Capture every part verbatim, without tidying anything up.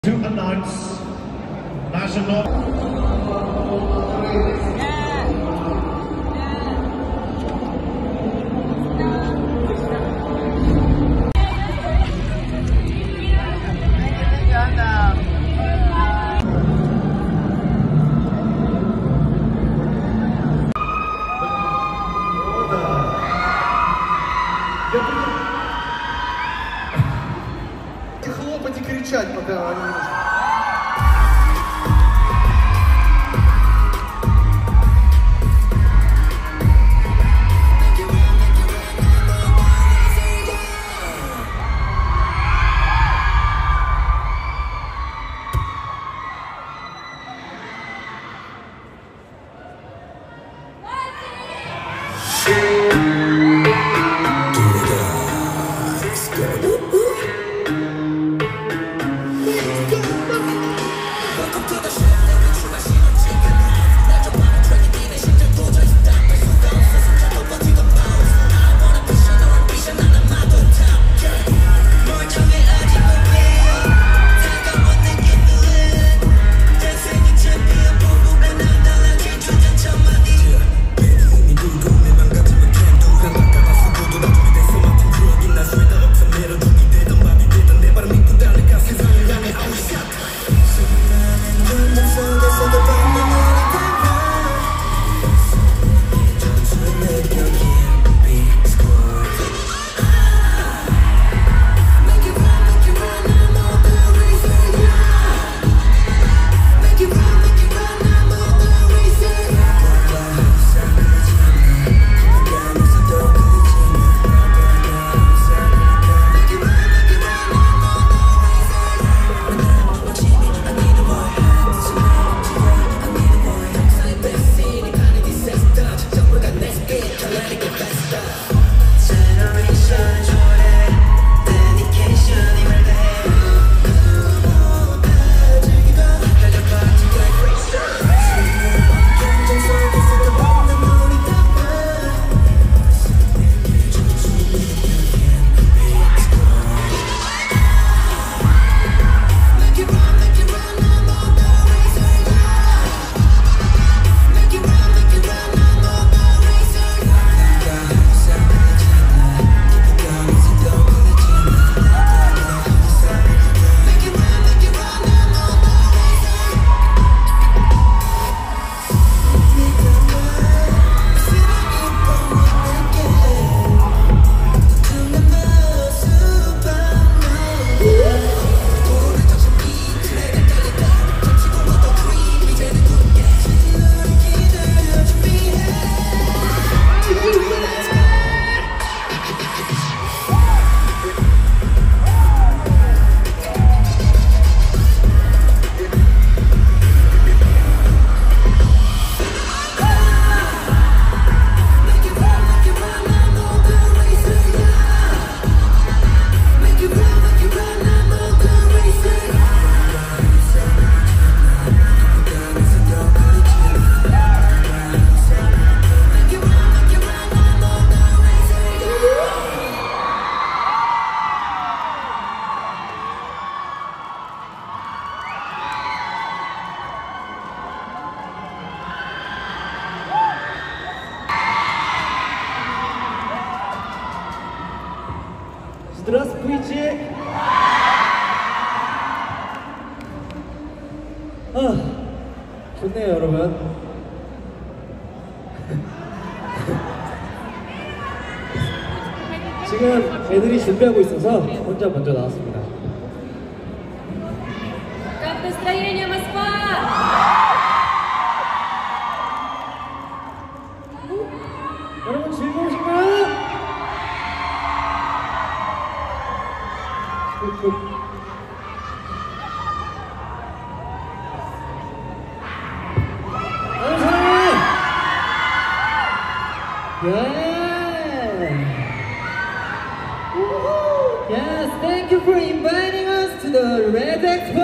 To announce national. Хлопать и кричать, пока они не нужны. Здравствуйте! 아, 좋네요, 여러분. 지금 애들이 준비하고 있어서 혼자 먼저 나왔습니다. Как настроение, Москва? 여러분 즐거우신가요? 다른 사람! Yeah! Yes, thank you for inviting us to the Red Expo!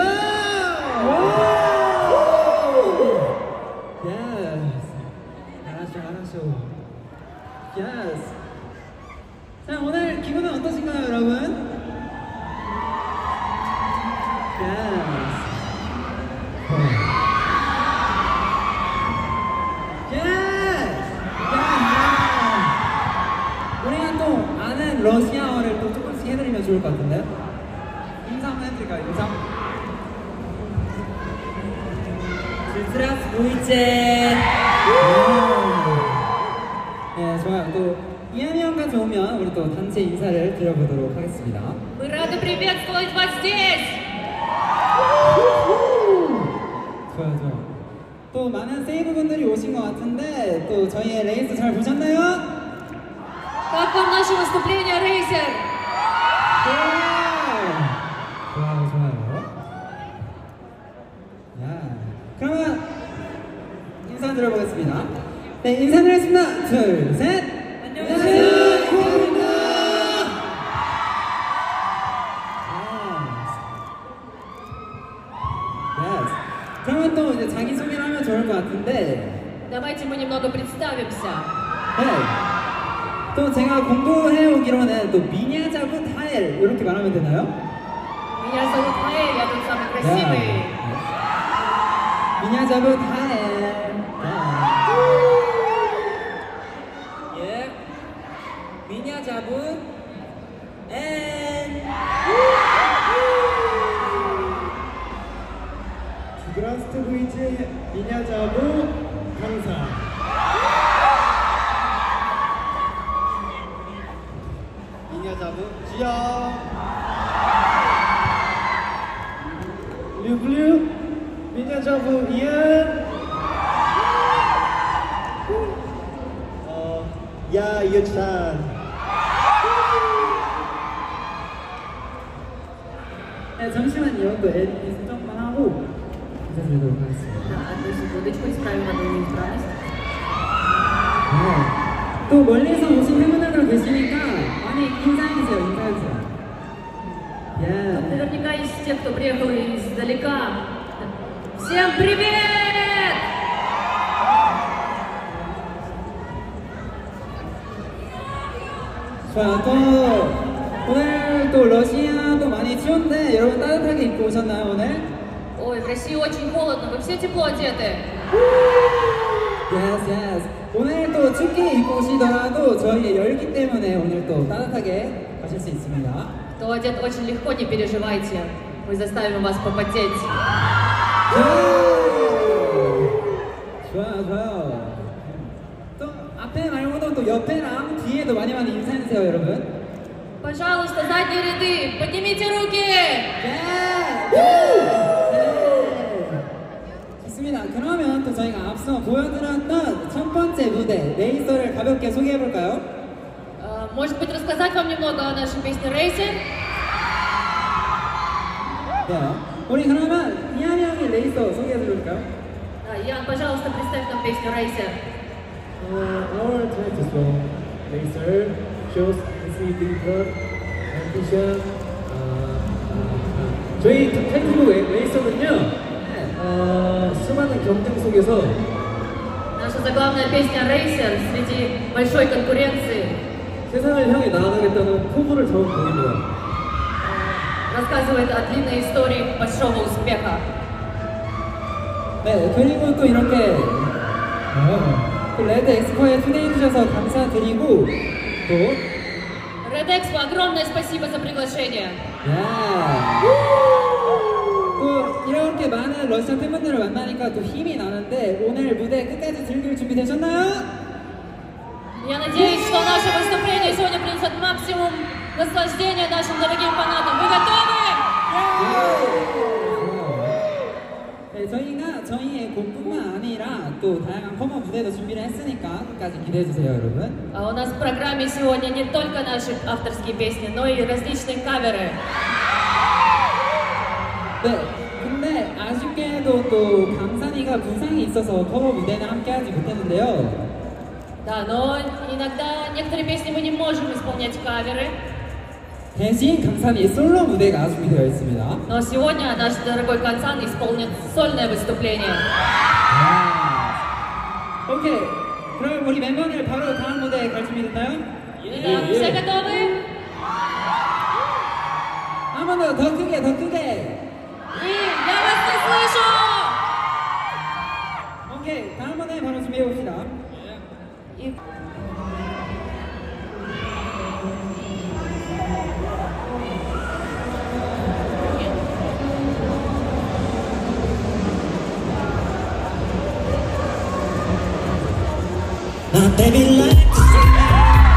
Yes! 알았어, 알았어. Yes! 자, 오늘 기분은 어떠신가요, 여러분? Yes! 우리가 또 아는 러시아어를 또 조금씩 해드리면 좋을 것 같은데요? 인사 한번 해드릴까요? 인사? Здравствуйте! 네, 좋아요. 또 이한이 형까지 오면 우리 또 단체 인사를 드려보도록 하겠습니다. Мы рады приветствовать вас здесь! 좋아요, 좋아요. 또 많은 세이브 분들이 오신 것 같은데 또 저희의 레이스 잘 보셨나요? Как вам наше выступление, Рейсер? 좋아요, 좋아요, 좋아요. 야, 그러면 인사드려보겠습니다. 네, 인사드리겠습니다. 둘, 셋. 안녕하세요, 코어입니다. Yes. 그러면 또 이제 자기 소개를 하면 좋을 것 같은데. Давайте мы немного представимся. 네. 또 제가 공부해 오기로는 또 미냐자부 타엘 이렇게 말하면 되나요? Меня зовут Маэль, я тут самый красивый. 미냐자부 타엘. 예. 미냐자부 엔. Здравствуйте, меня зовут Хамза. меня зовут Джио. люблю, меня зовут Иэн. 어, я Ю찬. 네, 잠시만요. 또 에디트 수정만 하고 인사드리도록 하겠습니다. Да, одну секундочку, исправим одну неисправность. 네. 또 멀리서 오신 팬분들도 계시니까 많이 인사해주세요. 인사해주세요. 예. Наверняка есть те, кто приехал издалека. Всем привет! 좋아요. 또 오늘 또 러시아도 많이 추운데 여러분 따뜻하게 입고 오셨나요 오늘? Ой, в России очень холодно, вы все тепло одеты. Yes, yes. 오늘 또 춥게 입고 오시더라도 저희의 열기 때문에 오늘 또 따뜻하게 가실 수 있습니다. Кто одет очень легко, не переживайте. Мы заставим вас попотеть. 좋아요, 좋아요. 또 앞에 말고도 또 옆에랑 뒤에도 많이 많이 인사해주세요, 여러분. Пожалуйста, задние ряды, поднимите руки! 네. 네. 좋습니다. 그러면 또 저희가 앞서 보여드렸던 첫 번째 무대 레이서를 가볍게 소개해볼까요? Э, Может быть, рассказать вам немного о нашей песне «Рейсер»? 네. 우리 그러면 이한이 형이 레이서 소개해드릴까요? Да, Ян, пожалуйста, представь нам песню «Рейсер». Uh, our title song, Laser, shows infinity blood, ambition. 어, 어, 저희 타이틀곡 레이서는요, 어, 수많은 경쟁 속에서 Наша заглавная песня «Рейсер» среди большой конкуренции 세상을 향해 나아가겠다는 포부를 잡은 곡입니다. рассказывает о длинной истории большого успеха. 네, 그리고 또 이렇게 어, 또 레드 엑스포에 초대해주셔서 감사드리고 또 Red Expo, огромное спасибо за приглашение. 야. 또 이렇게 많은 러시아 팬분들을 만나니까 또 힘이 나는데 오늘 무대 끝까지 즐길 준비 되셨나요? Я надеюсь, что наше выступление сегодня принесет максимум наслаждения нашим дорогим фанатам. Вы готовы? 네, 저희가 저희의 곡뿐만 아니라 또 다양한 커버 무대도 준비를 했으니까 끝까지 기대해주세요, 여러분. А у нас в программе сегодня не только наши авторские песни, но и различные каверы. 네, 근데 아쉽게도 또 강산이가 부상이 있어서 커버 무대는 함께하지 못했는데요. Да, но иногда некоторые песни мы не можем исполнять каверы. 대신 강산이 솔로 무대가 준비되어 있습니다. Но сегодня наш дорогой Кансан исполнит сольное выступление. 아, 오케이. 그럼 우리 멤버들 바로 다음 무대에 갈 준비 됐나요? Итак, все готовы? 한 번 더, 더 크게, 더 크게. И я вас не слышу! My baby like to see me.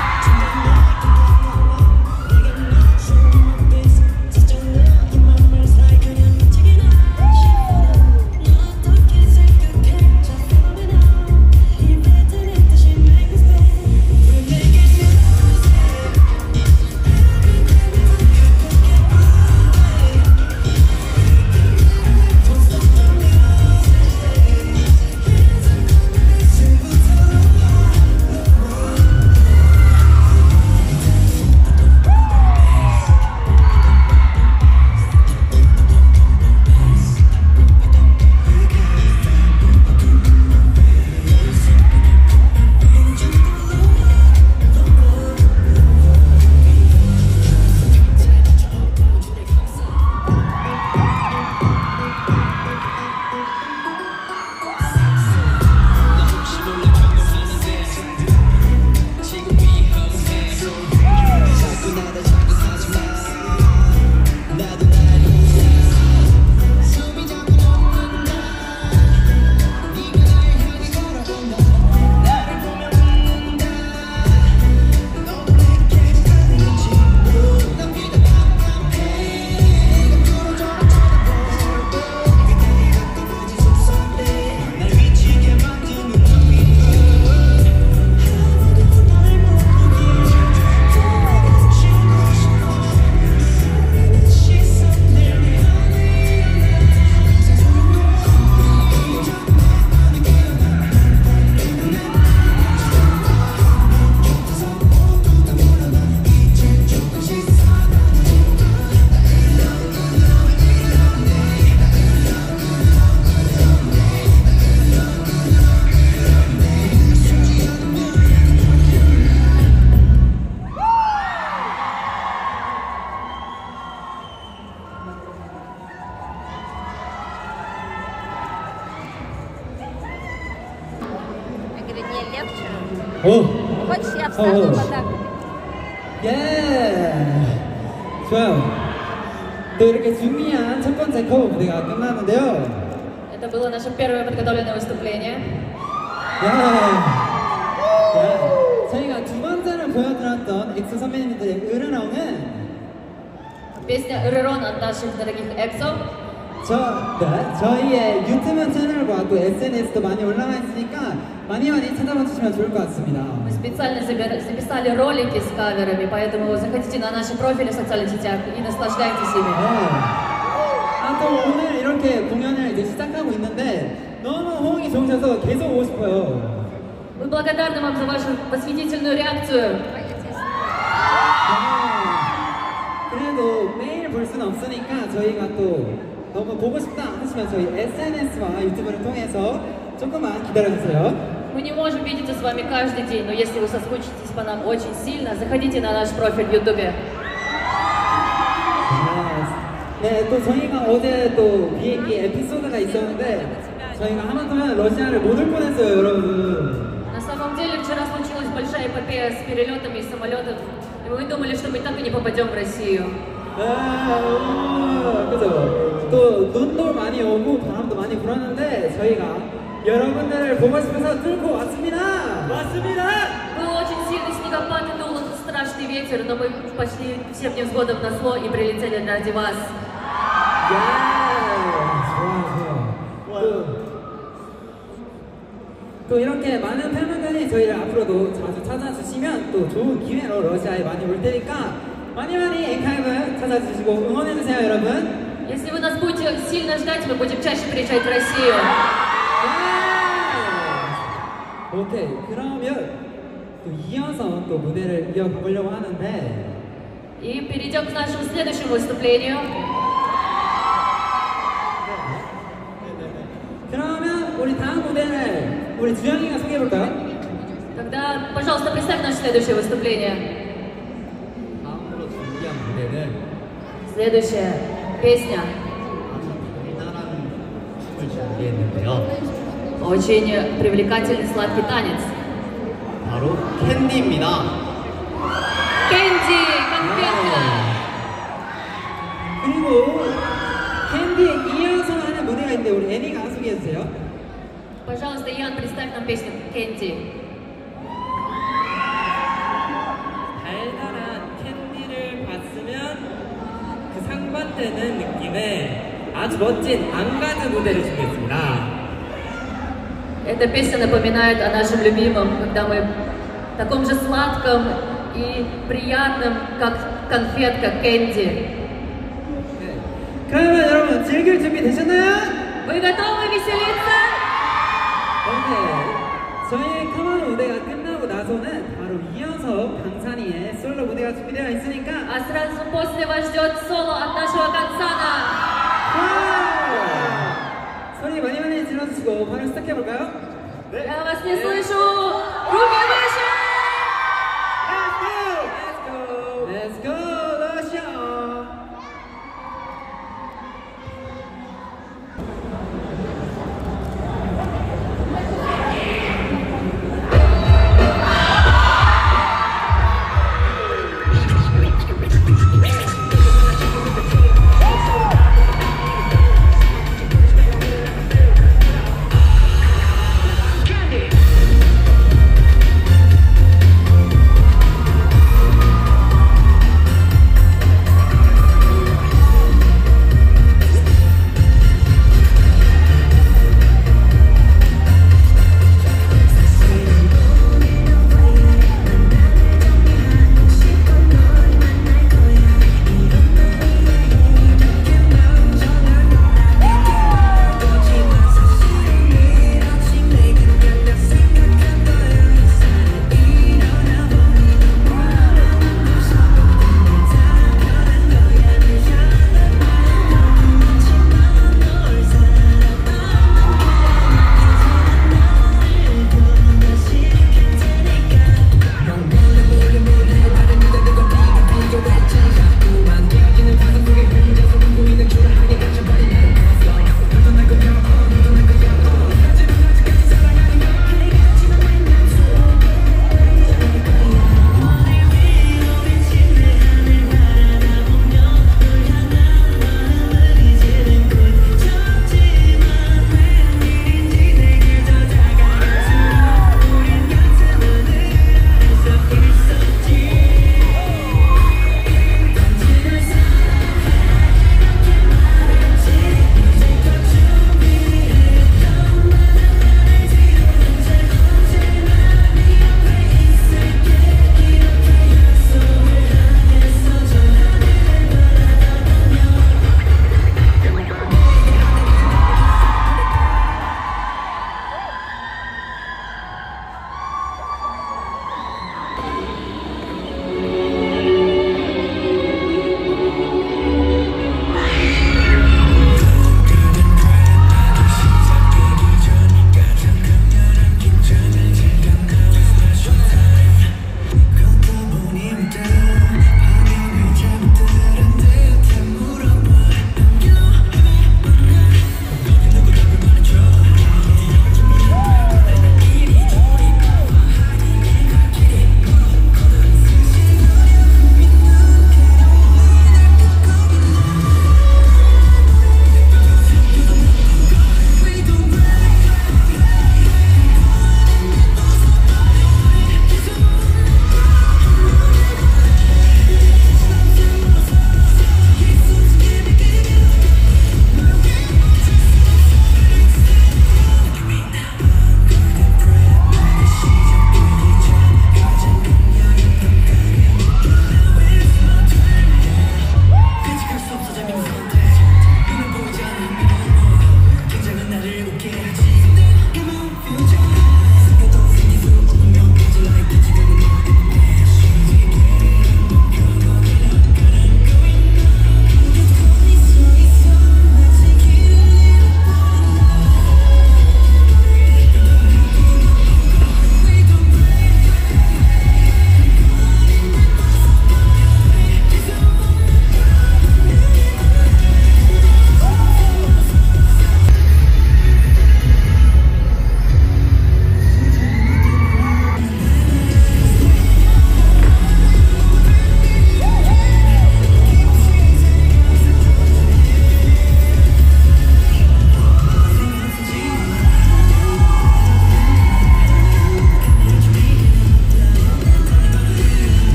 오. Хочешь, я встану вот так? 예. 좋아요. 또 이렇게 준비한 첫 번째 커버 무대가 끝났는데요. Это было наше первое подготовленное выступление. 야. 야. 저희가 두 번째를 보여드렸던 엑소 선배님들의 으르렁은 Песня «Рерон» от наших дорогих эксо. 저, 네, 저희의 유튜브 채널과 또 에스엔에스도 많이 올라와 있으니까 많이 많이 찾아봐 주시면 좋을 것 같습니다. Мы специально забира- записали ролики с каверами, поэтому заходите на наши профили в социальных сетях и наслаждайтесь ими. 네. 아, 또 오늘 이렇게 공연을 이제 시작하고 있는데 너무 호응이 좋으셔서 계속 오고 싶어요. Мы благодарны вам за вашу восхитительную реакцию. 그래도 매일 볼 수는 없으니까 저희가 또 너무 보고 싶다 하시면 저희 에스엔에스와 유튜브를 통해서 조금만 기다려주세요. Мы не можем видеться с вами каждый день, но если вы соскучитесь по нам очень сильно, заходите на наш профиль в ютубе. 네, 또 저희가 어제 또 비행기 에피소드가 있었는데 저희가 하마터면 러시아를 못 올 뻔했어요, 여러분. На самом деле, вчера случилась большая эпопея с перелетами из самолетов, и мы думали, что мы так и не попадем в Россию. 아, 그죠. 또 눈도 많이 오고 바람도 많이 불었는데 저희가 여러분들을 보고 싶어서 뚫고 왔습니다. 왔습니다. Был очень сильный снегопад и дул страшный ветер, но мы пошли всем невзгодам на зло и прилетели ради вас. 야, 좋아, 좋아. 또, 또 이렇게 많은 팬분들이 저희를 앞으로도 자주 찾아주시면 또 좋은 기회로 러시아에 많이 올 테니까 많이 많이 엔카이브 찾아주시고 응원해주세요, 여러분. Если вы нас будете сильно ждать, мы будем чаще приезжать в Россию. 오케이, 그러면 또 이어서 또 무대를 이어가보려고 하는데 И перейдем к нашему следующему выступлению. 그러면 우리 다음 무대를 우리 주영이가 소개해볼까요? Тогда, пожалуйста, представь наше следующее выступление. 다음으로 준비한 무대는 Следующая песня. 달달한 춤을 준비했는데요. Очень привлекательный сладкий танец. 바로 캔디입니다. Кэнди, конфетка. 그리고 캔디에 이어서 하는 무대가 있는데 우리 애니가 소개해주세요. Пожалуйста, Ян, представь нам песню Кэнди. 부각되는 느낌의 아주 멋진 앙가드 무대를 준비했습니다. Эта песня напоминает о нашем любимом, когда мы в таком же сладком и приятном, как конфетка кэнди. 그러면 여러분 즐길 준비 되셨나요? Вы готовы веселиться? 오케이. 저희의 카마노 무대가 끝나고 나서는 바로 이어서 방산이의 솔로 무대가 준비되어 있으니까 А сразу после вас ждет соло от нашего Гансана. 소리 많이 많이 질러주시고 바로 시작해볼까요? Я вас не слышу. Руки выше! Let's go! 러시아! Candy.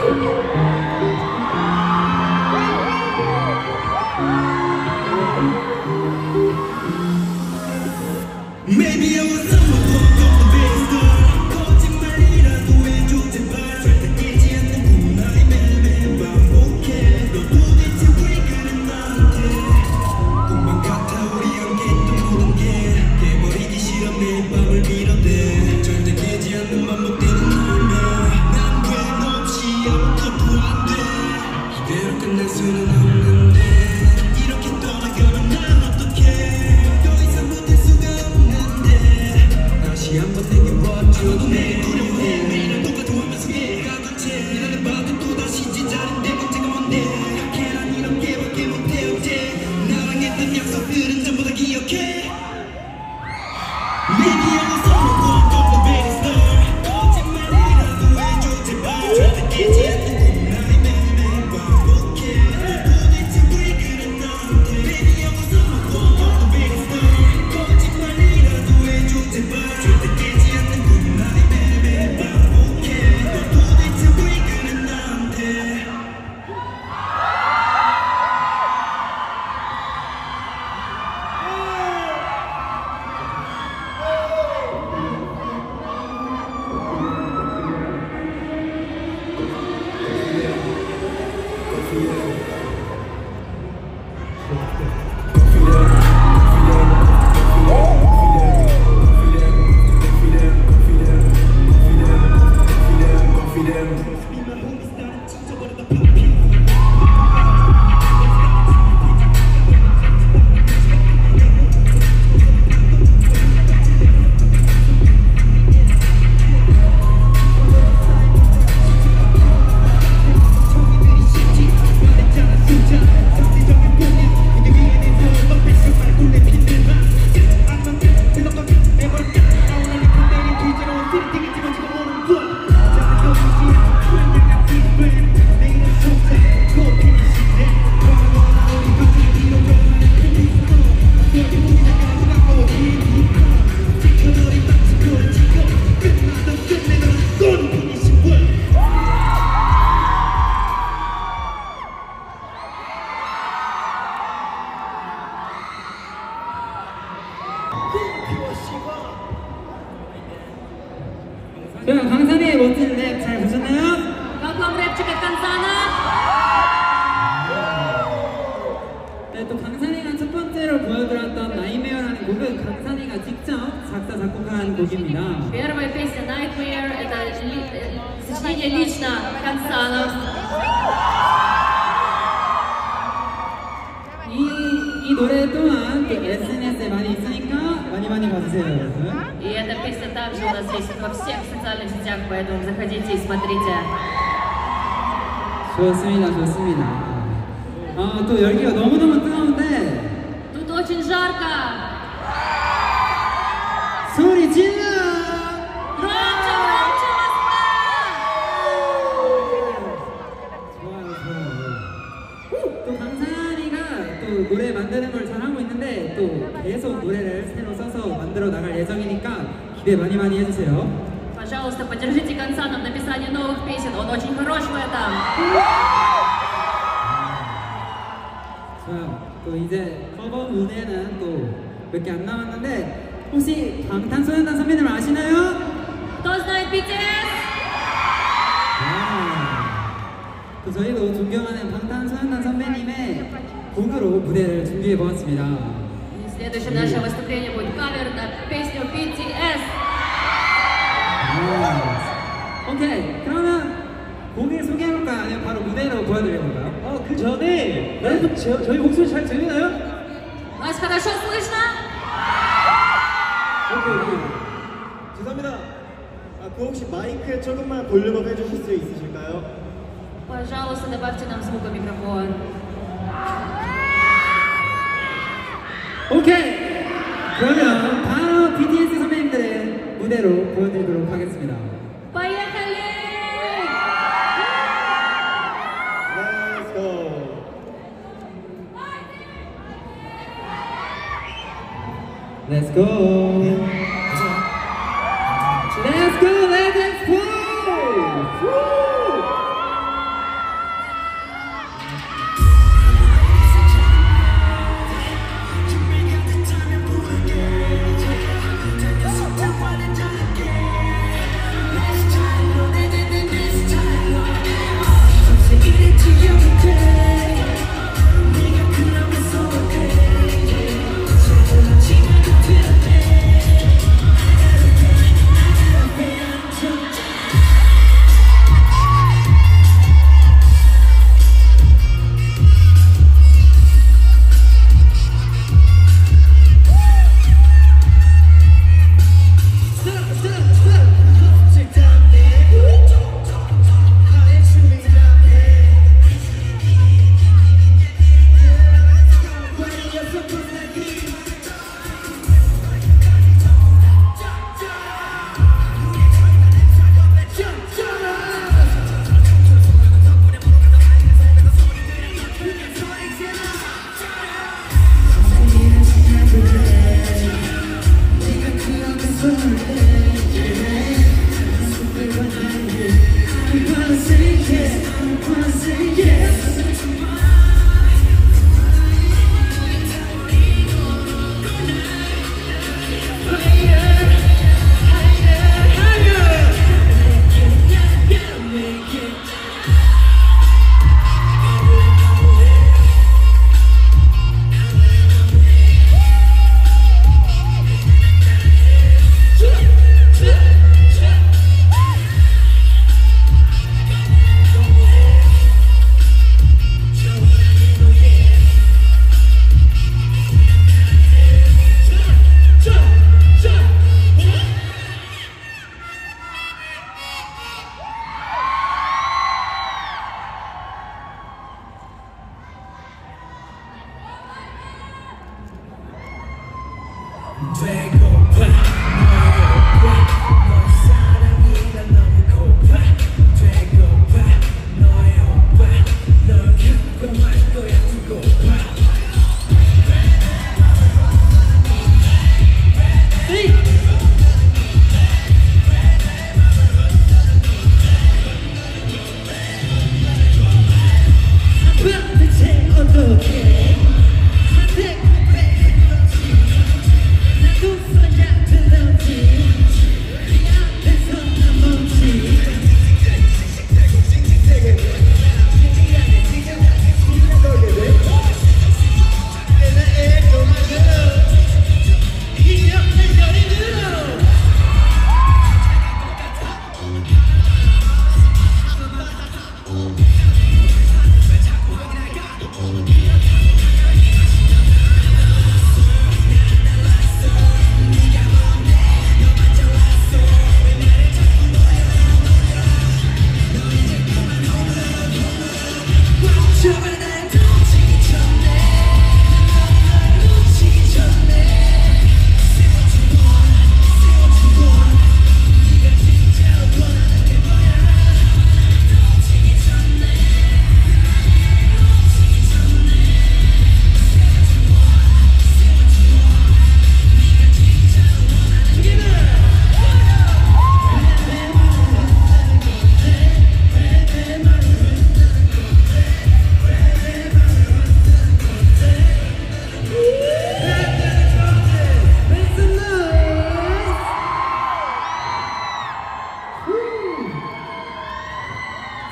Maybe I was someone who got the best star. 거짓말이라도 해줘 제발. 절대 깨지 않는 꿈나의 매일매일 반복해. 너 도대체 왜 그래 나한테. 꿈만 같아 우리 함께 했던 모든 게. 깨버리기 싫어 매일 밤을 빌어대. 절대 깨지 않는 반복되는 너를. 난 왜 없이 아무것도 안 돼. 이대로 끝날 수는 없는데. 이렇게 떠나가면 난 어떡해. 더 이상 못할 수가 없는데. 다시 한번 생겨봐줘도 매일 두려워해. 매일은 똑같은 화면속에 가둔 채 나는 봐도 또다시 제자리인데 문제가 뭔데. 걔랑 이렇게밖에 못해 어째. 나랑 했던 약속들은 전부 다 기억해. Maybe I was someone who got the best star. 거짓말이라도 해줘 제발. 절대 깨지 않는 꿈나의 매일매일 반복해. 너 도대체 왜 그래 나한테. Maybe I was someone who got the best star. 거짓말이라도 해줘 제발. 절대 깨지 않는 꿈나의 매일매일 반복해. 너 도대체 왜 그래 나한테. 자, 강산의 멋진 랩 잘 보셨나요? Как вам рэпчик от Консана? 네, 또 강산이가 첫 번째로 보여드렸던 나이메어라는 곡은 강산이가 직접 작사 작곡한 곡입니다. Первая песня Nightmare — это ли- э, сочинение лично Консана. 이, 이 노래 또한 또 에스엔에스에 많이 있으니까 많이 많이 봐주세요, 여러분. И эта песня также у нас есть во всех социальных сетях, поэтому заходите и смотрите. 좋습니다, 좋습니다. 아, 또 열기가 너무너무 뜨거운데 Тут очень жарко. 소리 질러! Громче, громче, Москва! 좋아요, 좋아요. 또 강산이가 또 노래 만드는 걸 잘하고 있는데 또 계속 노래를 새로 써서 만들어 나갈 예정이니까 기대 많이 많이 해주세요. Пожалуйста, поддержите Консана в написании новых песен, он очень хорош в этом. 자, 또 이제 커버 무대는 또 몇 개 안 남았는데 혹시 방탄소년단 선배님을 아시나요? Кто знает би ти эс? 아, 또 저희도 존경하는 방탄소년단 선배님의 곡으로 무대를 준비해 보았습니다. И следующее наше выступление будет кавер на песню би ти эс. 아, 오케이, 그러면 곡을 소개해볼까요? 아니면 바로 무대로 보여드려볼까요? 어, 그 전에 여러분 저, 저희 목소리 잘 들리나요? Вас хорошо слышно? 오케이, 오케이. 죄송합니다. 아, 그 혹시 마이크에 조금만 볼륨업 해주실 수 있으실까요? Пожалуйста, добавьте нам звук в микрофон. 오케이! 그러면 바로 비티에스 선배님들의 무대로 보여드리도록 하겠습니다. Поехали! Let's go. Let's go! Let's go! Let's explode!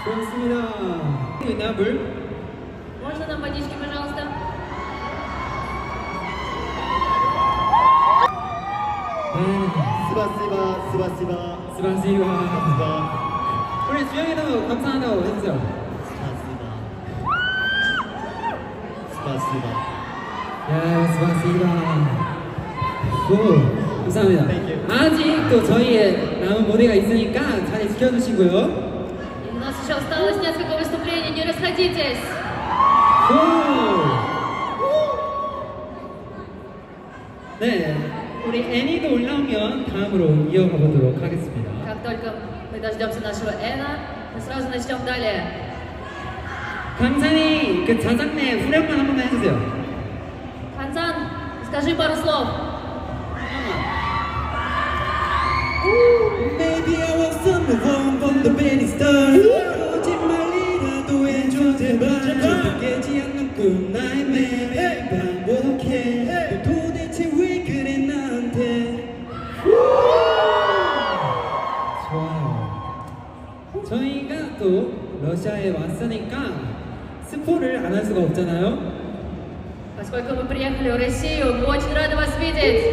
고맙습니다. 있나 물? Можно нам водички, пожалуйста? 스바스바 스바스바 스바시바. 스바 우리 주영이도 감사하다고 해주세요. 스바스바 스바스바 야, 스바시바. 오, 감사합니다. Thank you. 아직 또 저희의 남은 무대가 있으니까 자리 지켜주시고요. И у нас еще осталось несколько выступлений, не расходитесь. 오. 네, 우리 애니도 올라오면 다음으로 이어가 보도록 하겠습니다. Как только мы дождемся нашего Эна, мы сразу начнем далее. 강산이 그 자장내 후렴만 한 번만 해주세요. Хансан, скажи пару слов. Maybe I was someone from the beginning start. 거짓말이라도 해줘 제발. 절대 깨지 않는 꿈 나의 매일 반복해. 너 도대체 왜 그래 나한테? 좋아요. 저희가 또 러시아에 왔으니까 스포를 안 할 수가 없잖아요. Поскольку мы приехали в Россию, мы очень рады вас видеть.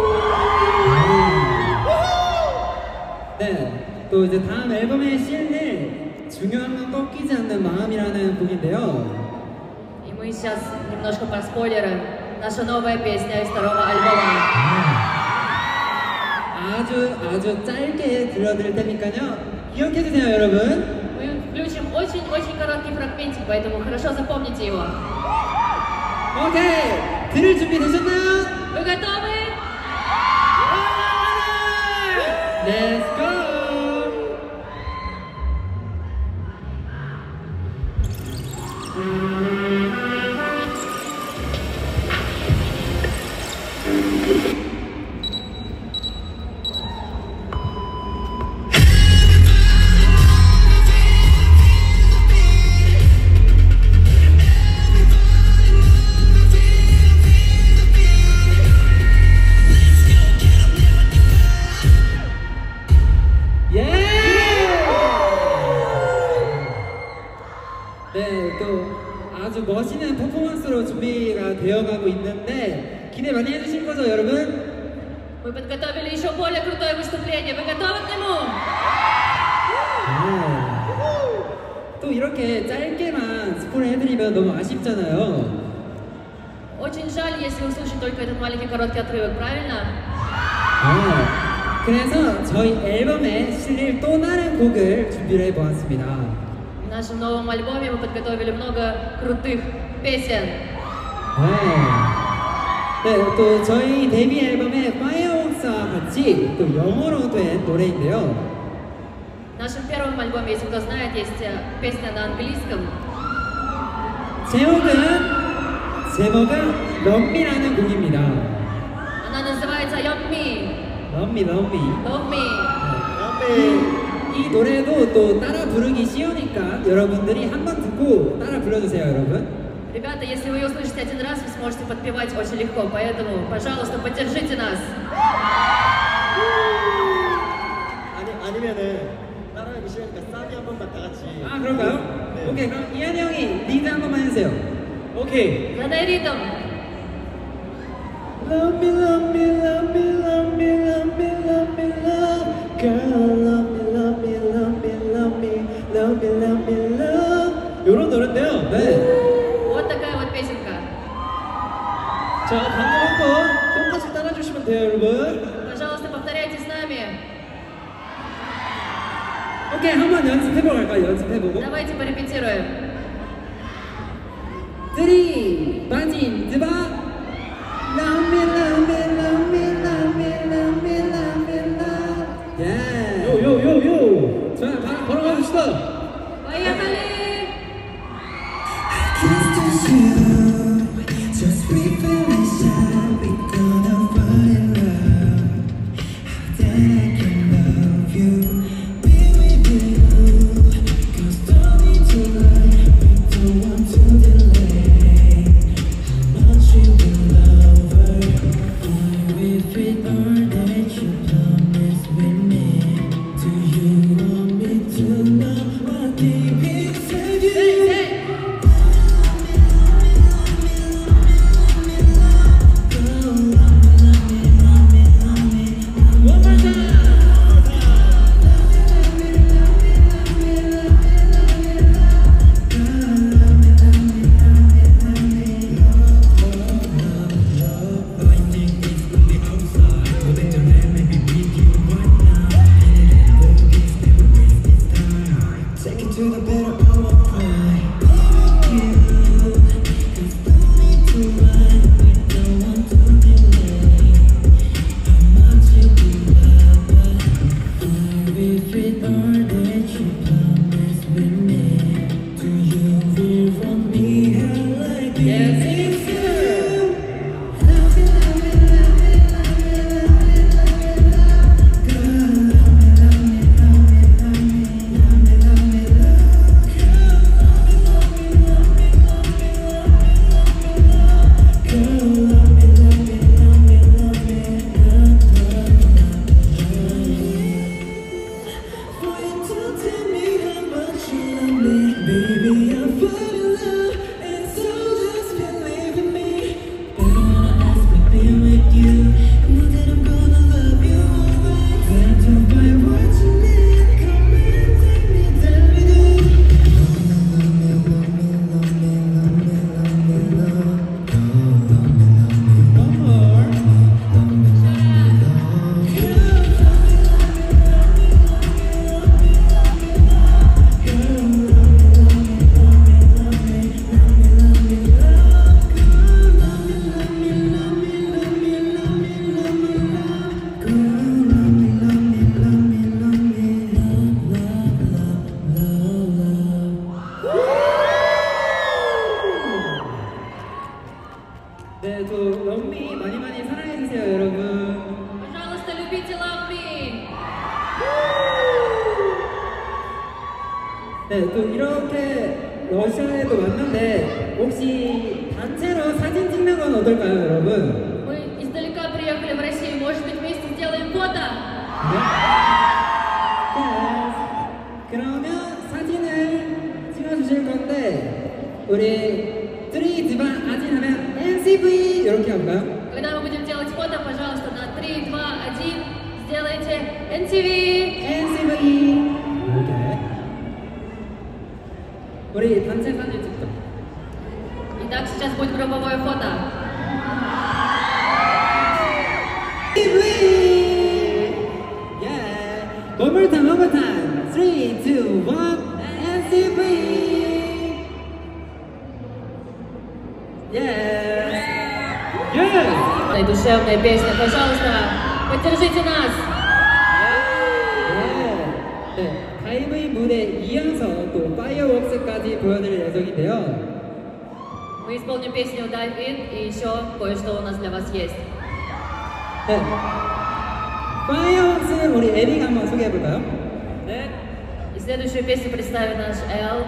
네, 또 이제 다음 앨범에 실릴 중요한 건 꺾이지 않는 마음이라는 곡인데요. И мы сейчас немножко проспойлерим. Наша новая песня из второго альбома. 아주 아주 짧게 들려드릴 테니까요. 기억해주세요, 여러분. Мы включим очень-очень короткий фрагментик, поэтому хорошо запомните его. 오케이, 들을 준비 되셨나요? Вы готовы? Let's go! 멋있는 퍼포먼스로 준비가 되어가고 있는데 기대 많이 해주실 거죠, 여러분? Мы подготовили еще более крутое выступление. Вы готовы к нему? 네. 또 이렇게 짧게만 스포를 해드리면 너무 아쉽잖아요. Очень жаль, если услышать только этот маленький короткий отрывок, правильно? 네. 그래서 저희 앨범에 실릴 또 다른 곡을 준비를 해보았습니다. В нашем новом альбоме мы подготовили много крутых песен. 네. 네, 또 저희 데뷔 앨범에 Fireworks와 같이 또 영어로 된 노래인데요. В нашем первом альбоме, если кто знает, есть песня на английском. 제목은 제목은 Loveme라는 곡입니다. Она называется Love Me. Love Me, Love Me. Love Me. 네. 이 노래도 또 따라 부르기 쉬우니까 여러분들이 한번 듣고 따라 불러주세요, 여러분. Ребята, если вы ее услышите один раз, вы сможете подпевать очень легко, поэтому, пожалуйста, поддержите нас. 아니 아니면은 따라하기 싫으니까 싸게 한 번만 다 같이. 아, 그런가요? 네. 오케이, 그럼 이한이 형이 리드 한 번만 해주세요. 오케이. Задай ритм. Love me, love me, love me, love me, love me, love me, love. Girl, love me, love me, love me, love me, love me, love me, love. 요런 노래인데요. 네. Вот такая вот песенка. 자, 방금 한번 똑같이 따라주시면 돼요, 여러분. Пожалуйста, повторяйте с нами. 오케이, 한번 연습해보고 갈까요? 연습해보고. Давайте порепетируем. 쓰리, 빠진, 드바. Love me, love me, love me, love me, love me, love me, love. 예. 요, 요, 요, 요. 자, 바로, 바로 가봅시다. Поехали! Just revelation, we gonna fall in love. How they can love you, be with you. Cause don't need to lie, we don't want to delay. How much we to the better of my pride. You, cause no need to run with no one to delay. How much you do love, but are we fit or that you promise with me? Do you feel from me how like yes, it's you? Love me, love me, love me, love me, love me, love me, love me, girl. Love me, love me, love me, love me, love me, love me, love. Girl, love me, love me, love me, love me, love me, love. Girl, love me, love me, love me, love me, love, love, love, love. For you to tell me how much you love me, baby, I'm falling in love, and so just believe in me. But I wanna ask me be with you, know that I'm gonna love you always. Glad to find what you need, come and take me there with you. Love me, love me, love me, love me, love me, love me, love. Love me, love me, one more. Love me, love me, love. Girl, love me, love me, love me, love me, love me, love me, love. Girl, love me, love me, love me, love me, love me, love me, love. Girl, love me, love me, love me, love me, love me, love me, love. Girl, love me, love me, love me, love me, love, love, love, love, love. 네, 또 럼미 많이 많이 사랑해주세요, 여러분. Пожалуйста, любите Love Me. 네, 또 이렇게 러시아에도 왔는데 혹시 단체로 사진 찍는 건 어떨까요, 여러분? Мы издалека приехали в Россию. Может быть, вместе сделаем фото? 네. Yes. 그러면 사진을 찍어주실 건데 우리 쓰리, 두, 원 아진 하면 엠시브이 이렇게 할까요? Когда мы будем делать фото, пожалуйста, на три, два, один сделайте эн ти ви. 엠시브이 이렇게 우리 단체 사진 찍자. Итак, сейчас будет групповое фото. Yeah. One more time, one more time. Three, two, one, 엠시브이. Yes. Yes. И душевная песня, пожалуйста, поддержите нас. 네. 네. 다이브이 무대 이어서 또 파이어웍스까지 보여드릴 예정인데요. Мы исполним песню Dive In и еще кое-что у нас для вас есть. 네. 파이어웍스 우리 에리가 한번 소개해볼까요? 네, И следующую песню представит наш Эл.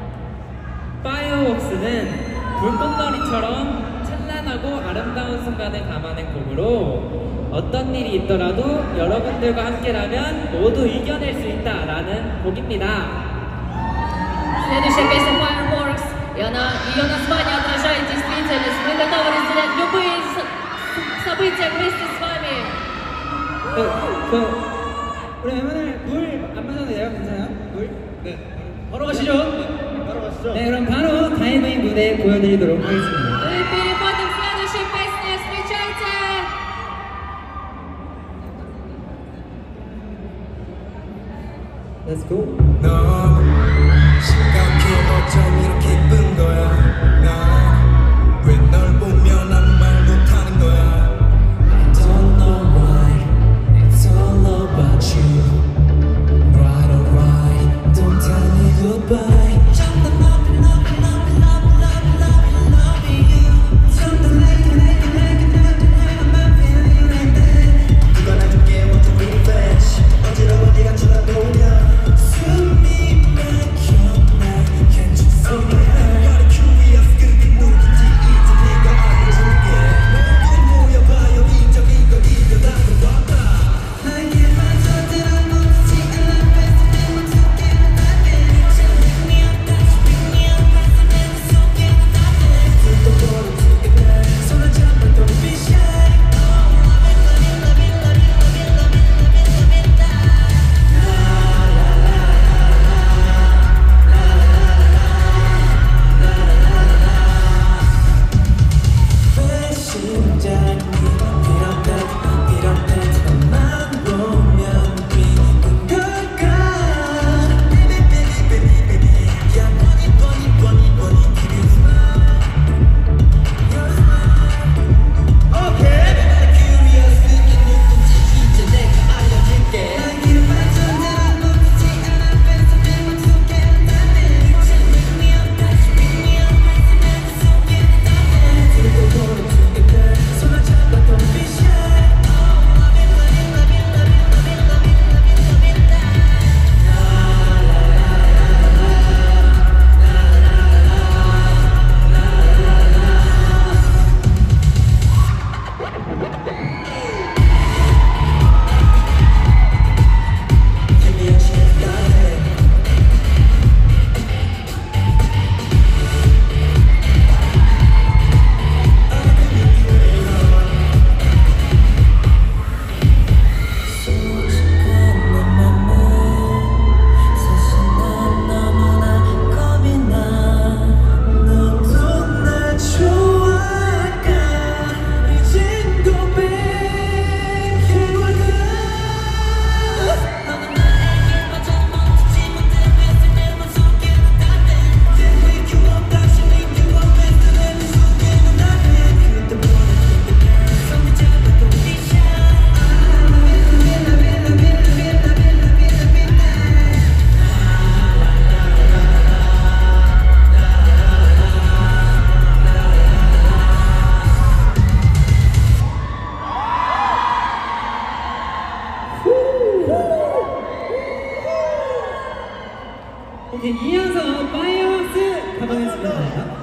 파이어웍스는 불꽃놀이처럼 찬란하고 아름다운 순간을 담아낸 곡으로 어떤 일이 있더라도 여러분들과 함께라면 모두 이겨낼 수 있다라는 곡입니다. Следующая песня Fireworks, и она, ее название отражает действительность. Мы готовы разделять любые с- события вместе с вами. 네. 저 우리 멤버들 물안 마셔도 돼요? 괜찮아요? 물? 네. 바로 가시죠. 바로 가시죠. 네, 그럼 바로 다이브이 무대 보여드리도록 하겠습니다. Мы переходим к следующей песне. Встречайте! Let's go. 너 심각해 어쩜 이렇게 기쁜 거야 난 왜 널 보면 아무 말 못하는 거야 I don't know why It's all about you Right or right Don't tell me goodbye Something loving, loving, loving, loving, loving, loving, loving you Something like it, like it, like it, like it, like it, I'm feeling like that 누가 나 좀 깨워줘 refresh 어지러워 네가 쳐다보냐 이어서 파이어웍스 가보겠습니다.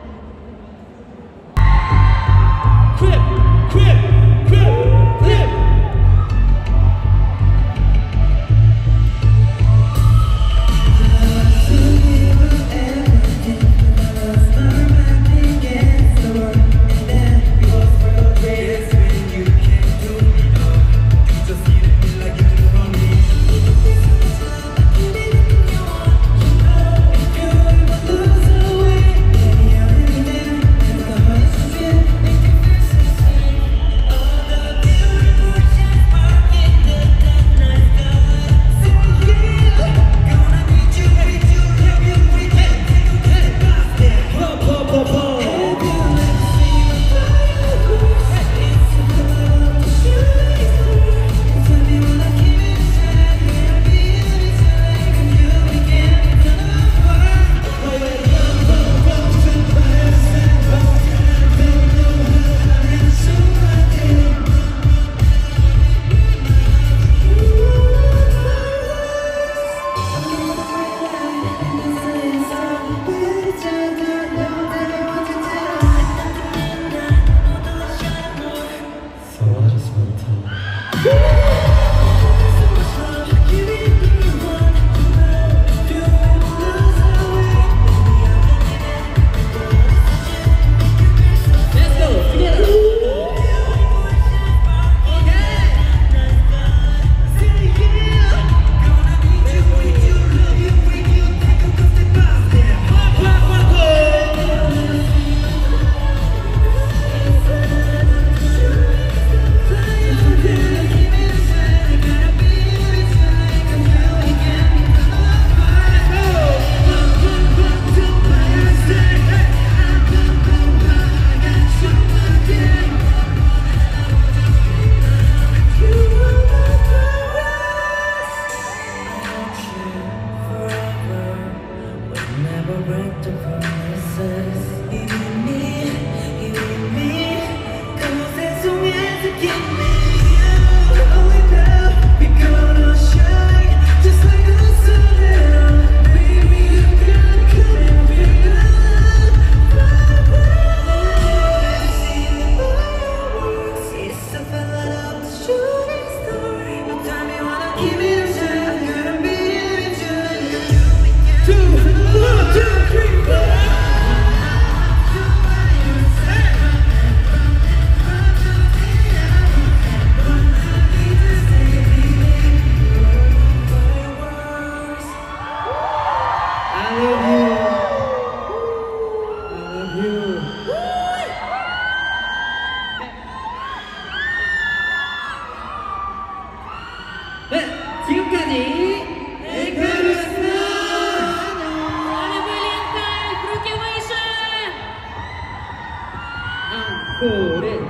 앙코르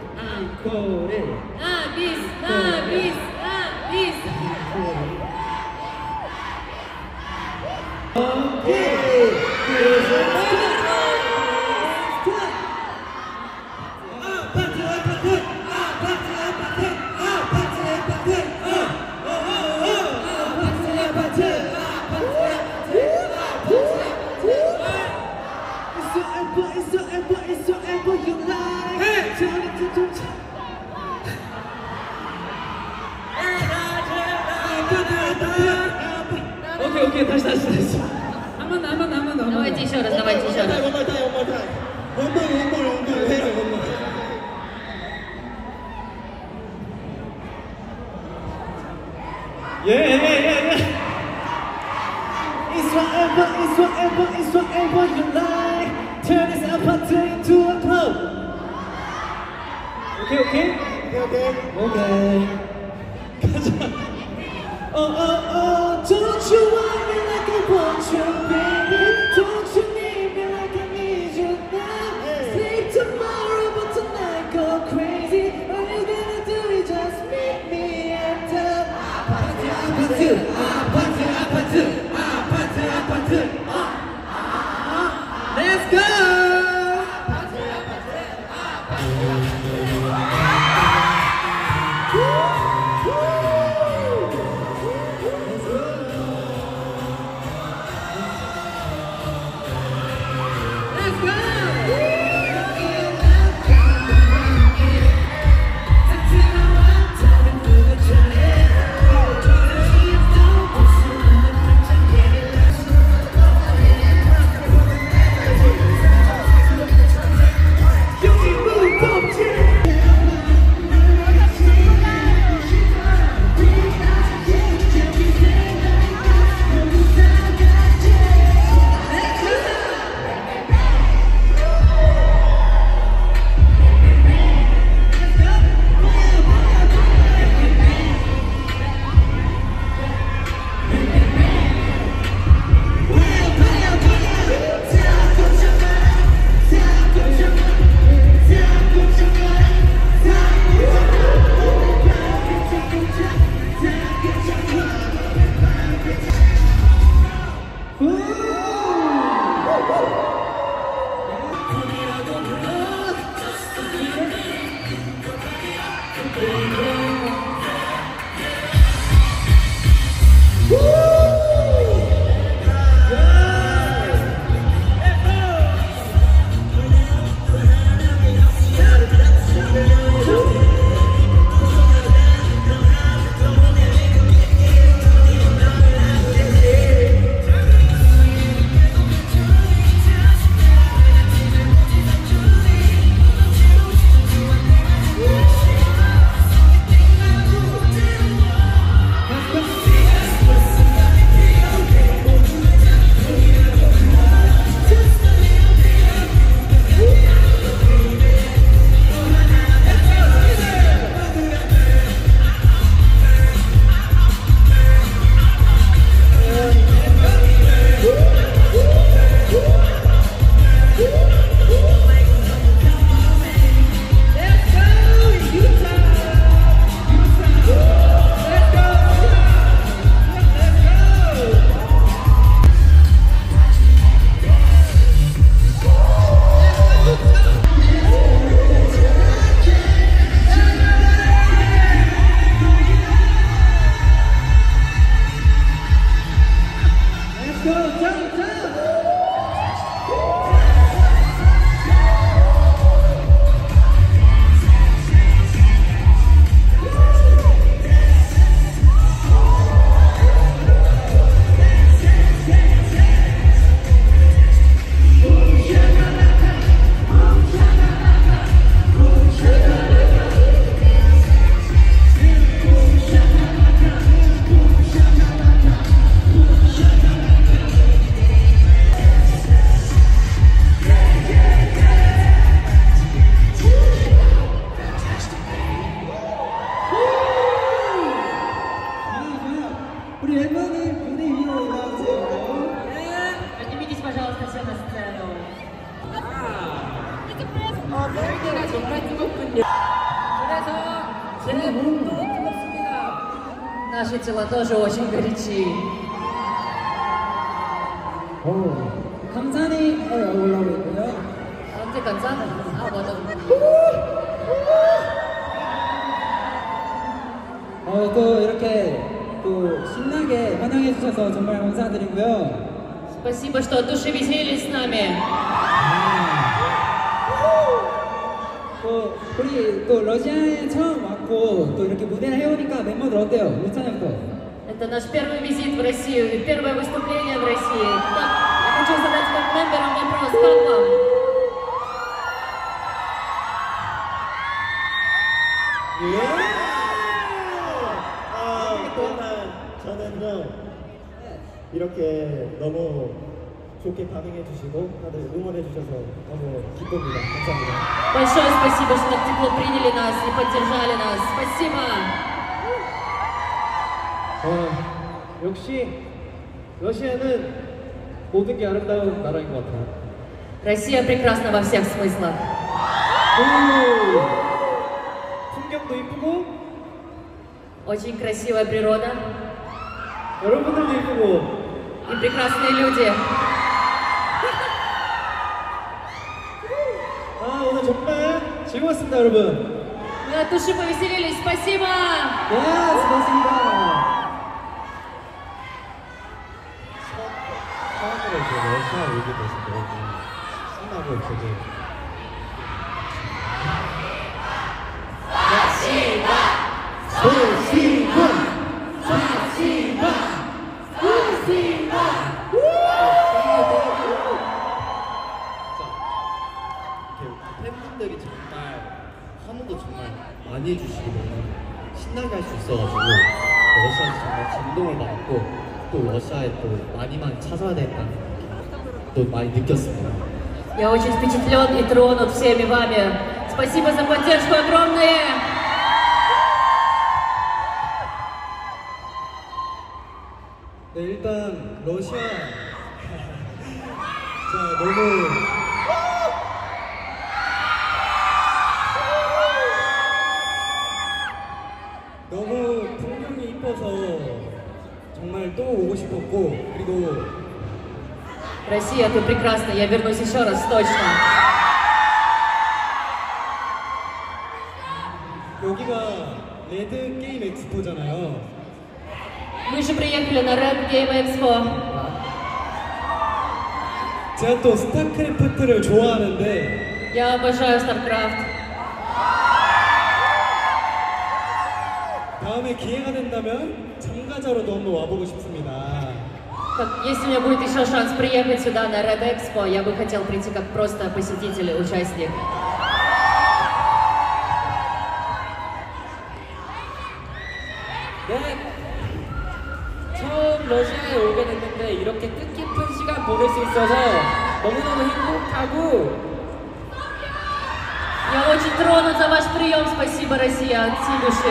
앙코르 아 비스 아 비스 아 비스 오케이 아파트 아파트 아파트 아파트 아파트 아파트 아파트 It's so ever, it's so ever you like. Hey, turn it to two. 오케이 오케이 다시 다시 다시 한 번 더 한 번 더 한 번 더 Давайте еще раз, давайте еще раз. One more time, one more time. One more, one more, one more. Hey, one more. Yeah, yeah, yeah, yeah. It's whatever, it's whatever, it's whatever you like. Turn this apartment into a club. Okay, okay? Okay, okay. Okay. Oh, oh, oh, don't you want me like I want you, baby? Don't you need me like I need you now? Sleep tomorrow, but tonight go crazy. All you gonna do is just meet me at the apartment, apartment, apartment, apartment, apartment. Let's go! Наши тела тоже очень горячи. 감산이 올라오고 있고요. А где конца? А, вот он. 어, 또 이렇게 또 신나게 환영해 주셔서 정말 감사드리고요. Спасибо, что от души веселились с нами. 또 우리 또 러시아에 처음 왔고 또 이렇게 무대를 해오니까 멤버들 어때요? 우찬이부터. Это наш первый визит в Россию и первое выступление в России. Так, я хочу задать как мемберам вопрос, как вам? 아, 일단 저는요 이렇게 너무 좋게 반응해 주시고 다들 응원해 주셔서 너무 기쁩니다. 감사합니다. Большое спасибо, что так тепло приняли нас и поддержали нас. Спасибо. 어, 역시 러시아는 모든 게 아름다운 나라인 것 같아요. Россия прекрасна во всех смыслах. 오, 풍경도 이쁘고 Очень красивая природа 여러분들도 이쁘고 и прекрасные люди. 아, 오늘 정말 즐거웠습니다, 여러분. Мы от души повеселились. Спасибо. 네, 수고하셨습니다. 처음으로 이제 러시아 오게 돼서 너무 신나고 되게 팬분들이 정말 환호도 정말 많이 해주시고 너무 신나게 할 수 있어가지고 러시아에서 정말 감동을 받았고 또 러시아에 또 많이 많이 찾아야 된다는 또 많이 느꼈습니다. Я очень впечатлен и тронут всеми вами. Спасибо за поддержку огромное! 네, 일단 러시아 자 너무 너무 풍경이 이뻐서 정말 또 오고 싶었고 그리고 Россия, ты прекрасна, я вернусь еще раз, точно. 여기가 레드 게임 엑스포잖아요. Мы же приехали на Red Game Expo. 제가 또 스타크래프트를 좋아하는데 Я обожаю StarCraft. 다음에 기회가 된다면 참가자로도 한번 와보고 싶습니다. Как, если у меня будет еще шанс приехать сюда на Red Expo, я бы хотел прийти как просто посетитель, участник. 네, 처음 러시아에 오게 됐는데 이렇게 뜻깊은 시간 보낼 수 있어서 너무너무 행복하고 Я очень тронут за ваш прием. Спасибо, Россия, от всей души.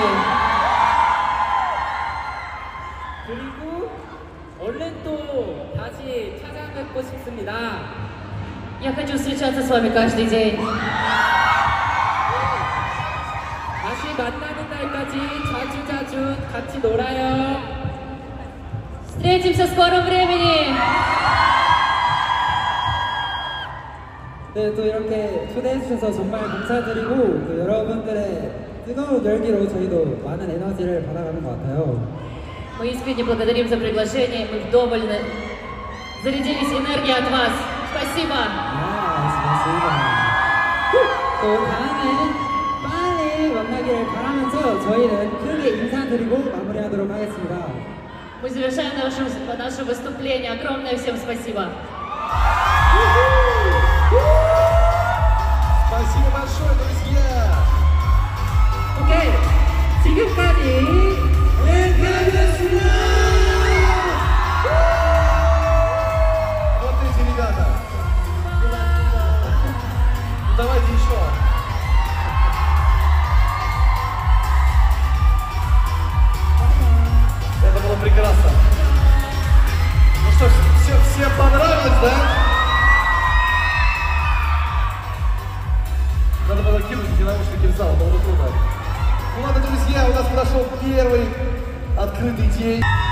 그리고 얼른 또 다시 찾아뵙고 싶습니다. Я хочу встречаться с вами каждый день. 다시 만나는 날까지 자주 자주 같이 놀아요. Встретимся в скором времени. 네, 또 이렇게 초대해 주셔서 정말 감사드리고 또 여러분들의 뜨거운 열기로 저희도 많은 에너지를 받아가는 것 같아요. Мы искренне благодарим за приглашение. Мы вдоволь зарядились энергией от вас. Спасибо. 아, 고맙습니다. 또 다음에 빨리 만나기를 바라면서 저희는 크게 인사드리고 마무리하도록 하겠습니다. Мы завершаем наше, наше выступление. Огромное всем спасибо. Спасибо большое, друзья! 오케이, 지금까지 엑스포였습니다! Вот эти ребята. Давайте еще. Это было прекрасно. Ну что ж, все, всем понравилось, да? Надо было кинуть эти наушники в зал, было бы круто. Ну ладно, друзья, у нас прошел первый открытый день.